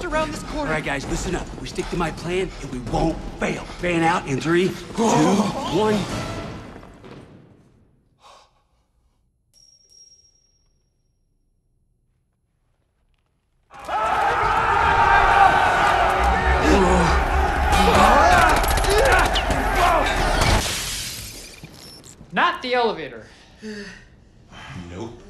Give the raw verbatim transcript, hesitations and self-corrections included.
around this corner. All right, guys, listen up. We stick to my plan, and we won't fail. Fan out in three, two, one. Not the elevator. Nope.